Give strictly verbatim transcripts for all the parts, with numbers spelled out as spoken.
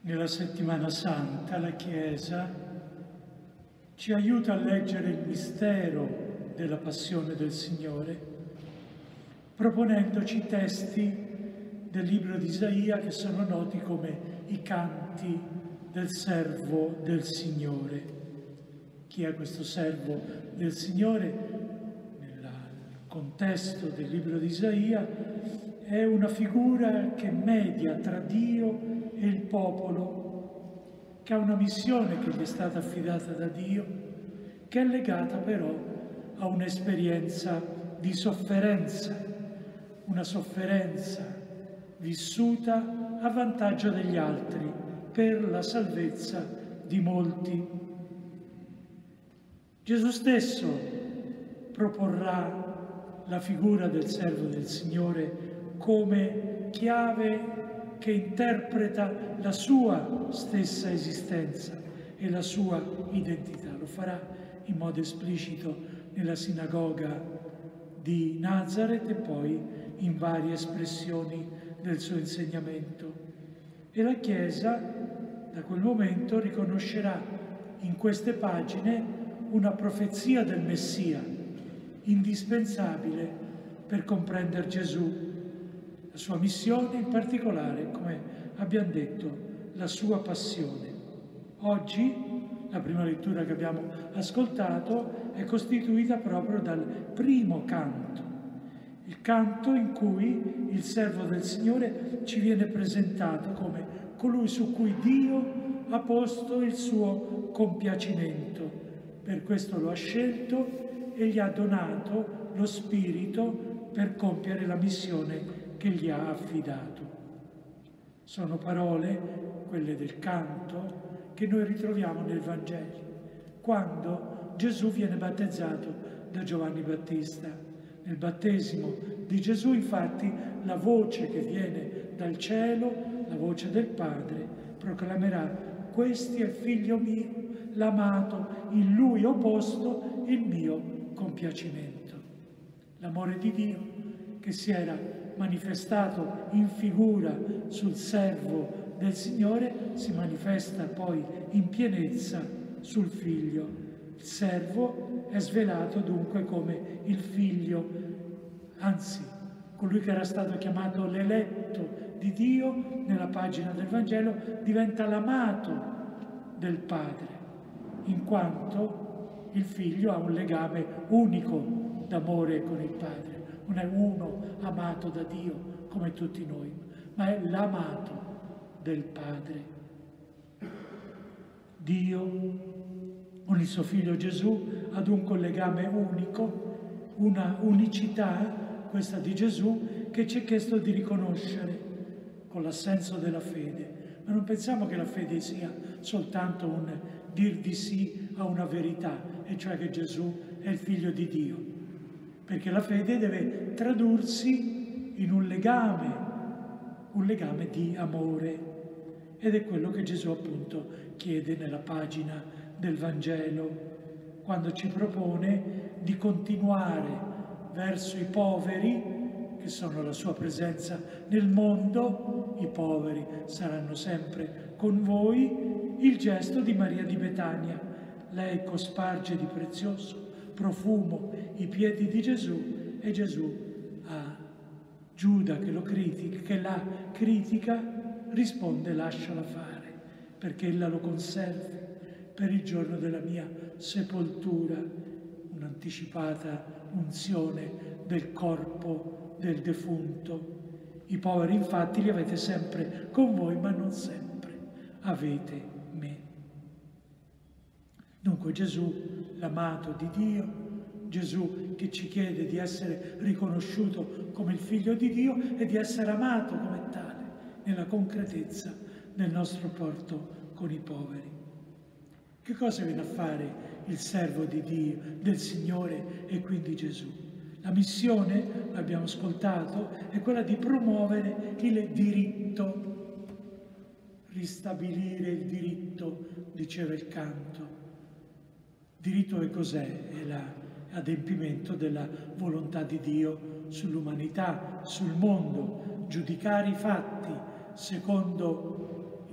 Nella settimana santa la Chiesa ci aiuta a leggere il mistero della passione del Signore, proponendoci testi del libro di Isaia che sono noti come i canti del servo del Signore. Chi è questo servo del Signore? Nel contesto del libro di Isaia è una figura che media tra Dio e il popolo, che ha una missione che gli è stata affidata da Dio, che è legata però a un'esperienza di sofferenza, una sofferenza vissuta a vantaggio degli altri per la salvezza di molti. Gesù stesso proporrà la figura del servo del Signore come chiave che interpreta la sua stessa esistenza e la sua identità. Lo farà in modo esplicito nella sinagoga di Nazareth e poi in varie espressioni del suo insegnamento. E la Chiesa da quel momento riconoscerà in queste pagine una profezia del Messia indispensabile per comprendere Gesù, la sua missione, in particolare, come abbiamo detto, la sua passione. Oggi la prima lettura che abbiamo ascoltato è costituita proprio dal primo canto, il canto in cui il servo del Signore ci viene presentato come colui su cui Dio ha posto il suo compiacimento. Per questo lo ha scelto e gli ha donato lo Spirito per compiere la missione che gli ha affidato. Sono parole, quelle del canto, che noi ritroviamo nel Vangelo, quando Gesù viene battezzato da Giovanni Battista. Nel battesimo di Gesù, infatti, la voce che viene dal cielo, la voce del Padre, proclamerà: «Questi è il Figlio mio, l'amato, in Lui ho posto il mio compiacimento». L'amore di Dio che si era manifestato in figura sul servo del Signore si manifesta poi in pienezza sul Figlio. Il servo è svelato dunque come il Figlio, anzi, colui che era stato chiamato l'eletto di Dio nella pagina del Vangelo diventa l'amato del Padre, in quanto il Figlio ha un legame unico d'amore con il Padre. Non è uno amato da Dio come tutti noi, ma è l'amato del Padre. Dio, con il suo Figlio Gesù, ha dunque un legame unico, una unicità, questa di Gesù, che ci è chiesto di riconoscere con l'assenso della fede. Ma non pensiamo che la fede sia soltanto un dir di sì a una verità, e cioè che Gesù è il Figlio di Dio. Perché la fede deve tradursi in un legame, un legame di amore. Ed è quello che Gesù appunto chiede nella pagina del Vangelo, quando ci propone di continuare verso i poveri, che sono la sua presenza nel mondo. I poveri saranno sempre con voi, il gesto di Maria di Betania. Lei cosparge di prezioso profumo i piedi di Gesù e Gesù a Giuda che lo critica, che la critica, risponde: lasciala fare, perché ella lo conservi per il giorno della mia sepoltura, un'anticipata unzione del corpo del defunto. I poveri infatti li avete sempre con voi, ma non sempre avete me. Dunque Gesù, l'amato di Dio, Gesù che ci chiede di essere riconosciuto come il Figlio di Dio e di essere amato come tale nella concretezza del nostro rapporto con i poveri. Che cosa viene a fare il servo di Dio, del Signore e quindi Gesù? La missione, l'abbiamo ascoltato, è quella di promuovere il diritto, ristabilire il diritto, diceva il canto. Diritto che cos'è? È l'adempimento della volontà di Dio sull'umanità, sul mondo, giudicare i fatti secondo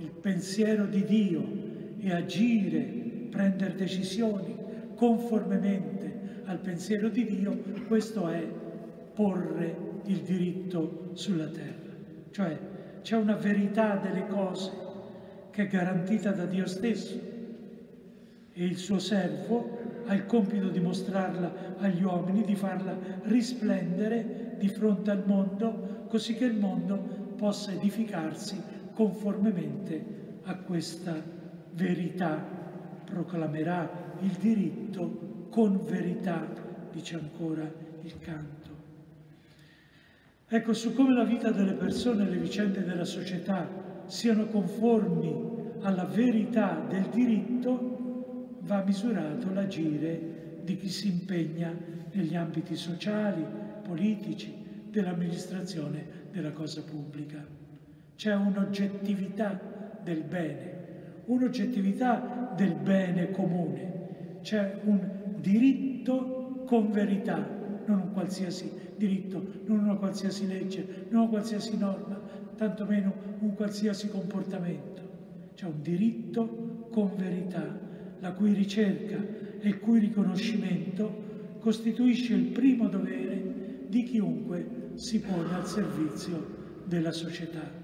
il pensiero di Dio e agire, prendere decisioni conformemente al pensiero di Dio, questo è porre il diritto sulla terra. Cioè c'è una verità delle cose che è garantita da Dio stesso e il suo servo ha il compito di mostrarla agli uomini, di farla risplendere di fronte al mondo, così che il mondo possa edificarsi conformemente a questa verità. Proclamerà il diritto con verità, dice ancora il canto. Ecco, su come la vita delle persone e le vicende della società siano conformi alla verità del diritto va misurato l'agire di chi si impegna negli ambiti sociali, politici, dell'amministrazione della cosa pubblica. C'è un'oggettività del bene, un'oggettività del bene comune, c'è un diritto con verità, non un qualsiasi diritto, non una qualsiasi legge, non una qualsiasi norma, tantomeno un qualsiasi comportamento. C'è un diritto con verità, la cui ricerca e il cui riconoscimento costituisce il primo dovere di chiunque si pone al servizio della società.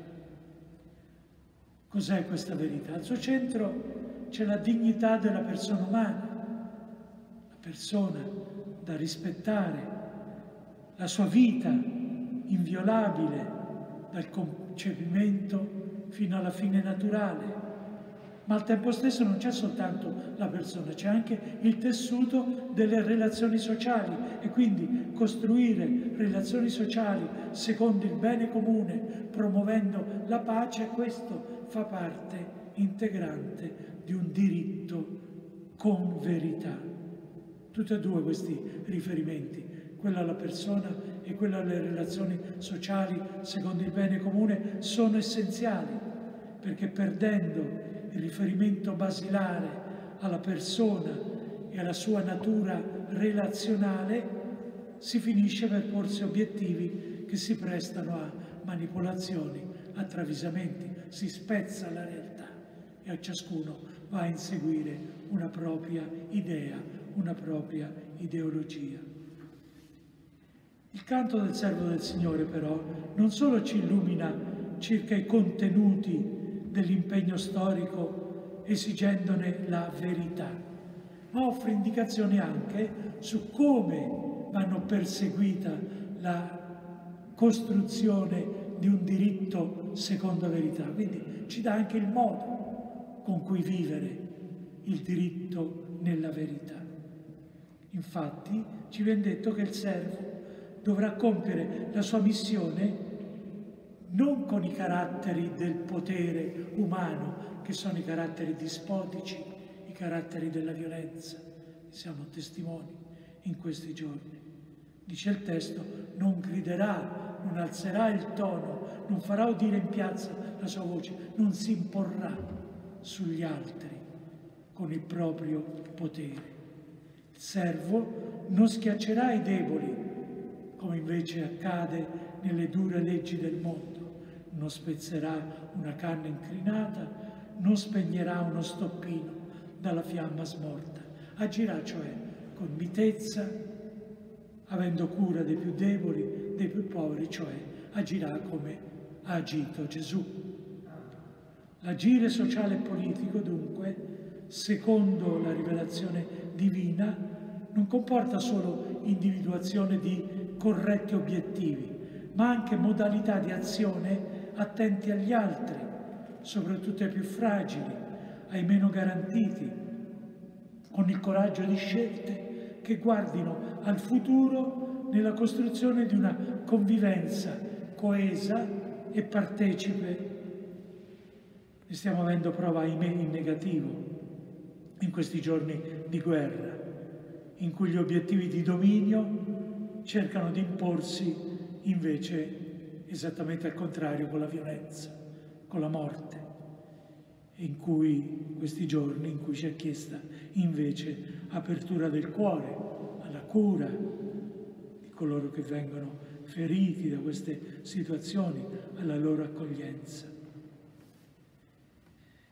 Cos'è questa verità? Al suo centro c'è la dignità della persona umana, la persona da rispettare, la sua vita inviolabile dal concepimento fino alla fine naturale. Ma al tempo stesso non c'è soltanto la persona, c'è anche il tessuto delle relazioni sociali e quindi costruire relazioni sociali secondo il bene comune, promuovendo la pace, questo fa parte integrante di un diritto con verità. Tutti e due questi riferimenti, quello alla persona e quello alle relazioni sociali secondo il bene comune, sono essenziali, perché perdendo il riferimento basilare alla persona e alla sua natura relazionale, si finisce per porsi obiettivi che si prestano a manipolazioni, a travisamenti, si spezza la realtà e a ciascuno va a inseguire una propria idea, una propria ideologia. Il canto del servo del Signore, però, non solo ci illumina circa i contenuti dell'impegno storico esigendone la verità, ma offre indicazioni anche su come vanno perseguita la costruzione di un diritto secondo verità. Quindi ci dà anche il modo con cui vivere il diritto nella verità. Infatti ci viene detto che il servo dovrà compiere la sua missione non con i caratteri del potere umano, che sono i caratteri dispotici, i caratteri della violenza. Siamo testimoni in questi giorni. Dice il testo, non griderà, non alzerà il tono, non farà udire in piazza la sua voce, non si imporrà sugli altri con il proprio potere. Il servo non schiaccerà i deboli, come invece accade nelle dure leggi del mondo. Non spezzerà una canna incrinata, non spegnerà uno stoppino dalla fiamma smorta. Agirà cioè con mitezza, avendo cura dei più deboli, dei più poveri, cioè agirà come ha agito Gesù. L'agire sociale e politico, dunque, secondo la rivelazione divina, non comporta solo individuazione di corretti obiettivi, ma anche modalità di azione attenti agli altri, soprattutto ai più fragili, ai meno garantiti, con il coraggio di scelte che guardino al futuro nella costruzione di una convivenza coesa e partecipe. Ne stiamo avendo prova, ahimè, in negativo in questi giorni di guerra, in cui gli obiettivi di dominio cercano di imporsi invece esattamente al contrario, con la violenza, con la morte, in cui questi giorni in cui ci è chiesta invece apertura del cuore alla cura di coloro che vengono feriti da queste situazioni, alla loro accoglienza.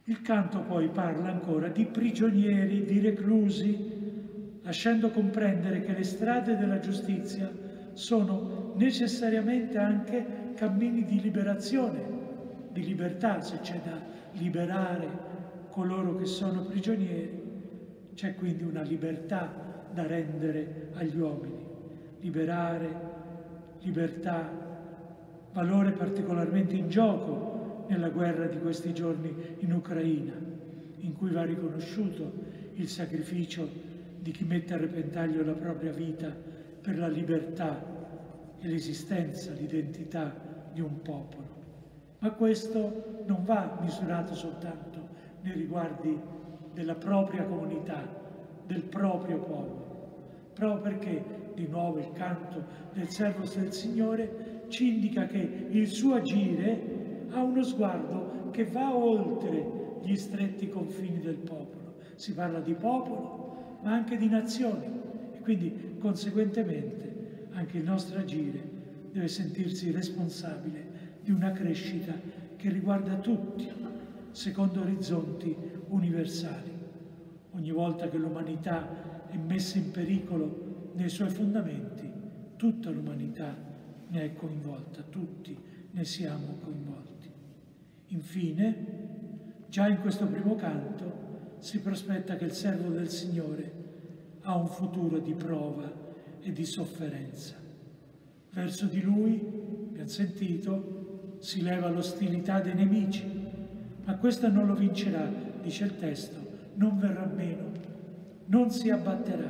Il canto poi parla ancora di prigionieri, di reclusi, lasciando comprendere che le strade della giustizia sono necessariamente anche cammini di liberazione, di libertà. Se c'è da liberare coloro che sono prigionieri, c'è quindi una libertà da rendere agli uomini. Liberare, libertà, valore particolarmente in gioco nella guerra di questi giorni in Ucraina, in cui va riconosciuto il sacrificio di chi mette a repentaglio la propria vita per la libertà e l'esistenza, l'identità di un popolo. Ma questo non va misurato soltanto nei riguardi della propria comunità, del proprio popolo, proprio perché, di nuovo, il canto del servo del Signore ci indica che il suo agire ha uno sguardo che va oltre gli stretti confini del popolo. Si parla di popolo, ma anche di nazioni, e quindi, conseguentemente, anche il nostro agire deve sentirsi responsabile di una crescita che riguarda tutti, secondo orizzonti universali. Ogni volta che l'umanità è messa in pericolo nei suoi fondamenti, tutta l'umanità ne è coinvolta, tutti ne siamo coinvolti. Infine, già in questo primo canto si prospetta che il servo del Signore ha un futuro di prova e di sofferenza. Verso di lui, abbiamo sentito, si leva l'ostilità dei nemici, ma questa non lo vincerà, dice il testo, non verrà meno, non si abbatterà.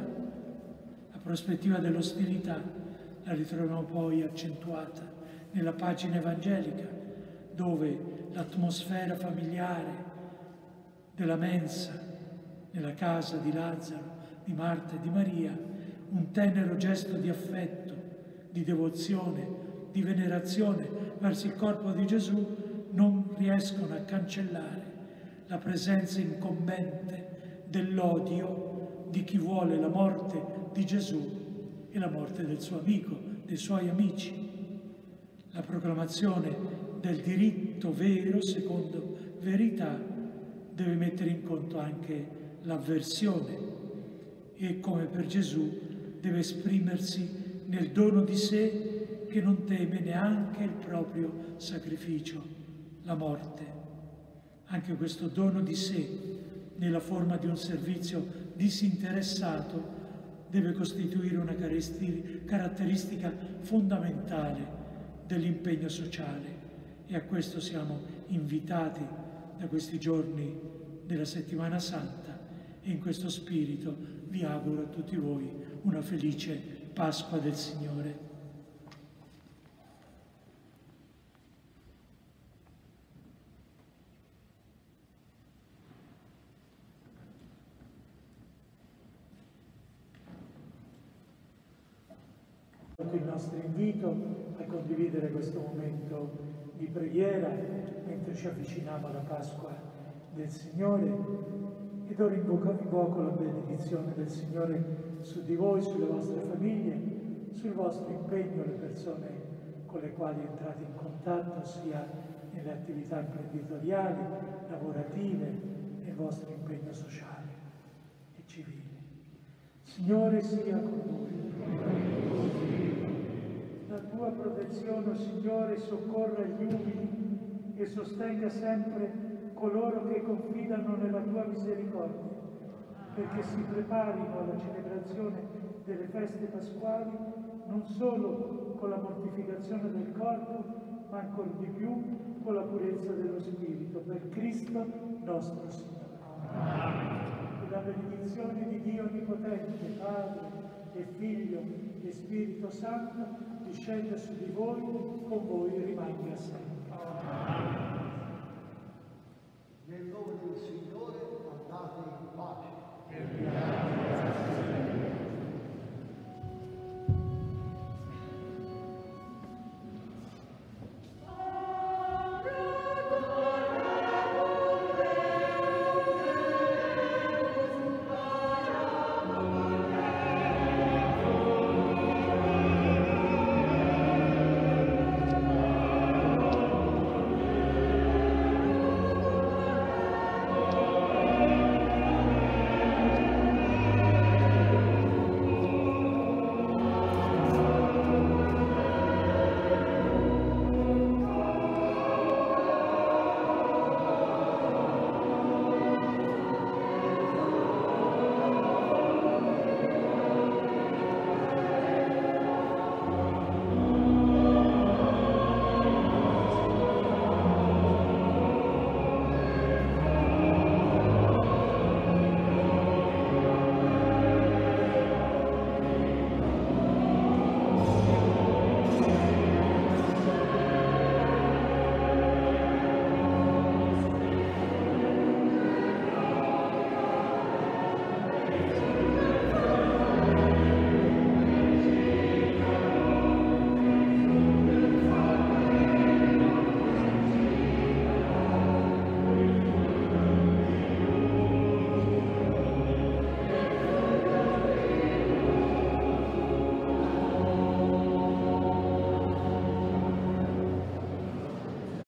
La prospettiva dell'ostilità la ritroviamo poi accentuata nella pagina evangelica, dove l'atmosfera familiare della mensa, nella casa di Lazzaro, di Marta e di Maria, un tenero gesto di affetto, di devozione, di venerazione verso il corpo di Gesù, non riescono a cancellare la presenza incombente dell'odio di chi vuole la morte di Gesù e la morte del suo amico, dei suoi amici. La proclamazione del diritto vero, secondo verità, deve mettere in conto anche l'avversione e, come per Gesù, deve esprimersi nel dono di sé che non teme neanche il proprio sacrificio, la morte. Anche questo dono di sé, nella forma di un servizio disinteressato, deve costituire una caratteristica fondamentale dell'impegno sociale, e a questo siamo invitati da questi giorni della Settimana Santa, e in questo spirito vi auguro a tutti voi una felice Pasqua del Signore. Il nostro invito a condividere questo momento di preghiera mentre ci avviciniamo alla Pasqua del Signore, ed ora invoco, invoco la benedizione del Signore su di voi, sulle vostre famiglie, sul vostro impegno, le persone con le quali entrate in contatto, sia nelle attività imprenditoriali, lavorative, nel vostro impegno sociale e civile. Signore sia con voi. La tua protezione, Signore, soccorra gli umili e sostenga sempre coloro che confidano nella tua misericordia, perché si preparino alla celebrazione delle feste pasquali non solo con la mortificazione del corpo, ma ancor di più con la purezza dello spirito, per Cristo nostro Signore. E la benedizione di Dio Onnipotente, Padre e Figlio e Spirito Santo, discende su di voi, con voi rimanga sempre. Nel nome del Signore andate in pace.